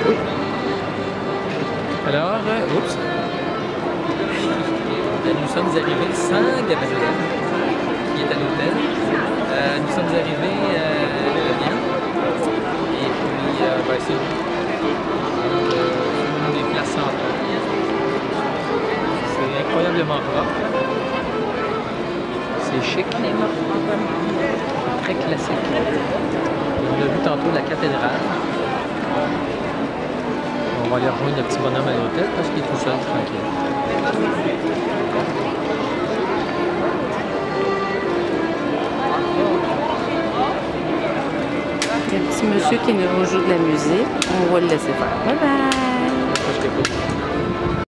Oui. Alors, oups. Nous sommes arrivés sans Gabriel, qui est à l'hôtel. Nous sommes arrivés à Vienne. Et puis, ben, c'est une des places centrales. C'est incroyablement propre. C'est chic. Très classique. On a vu tantôt la cathédrale. On va aller rejoindre le petit bonhomme à l'hôtel parce qu'il est tout seul, tranquille. Il y a un petit monsieur qui nous joue de la musique. On va le laisser faire. Bye bye!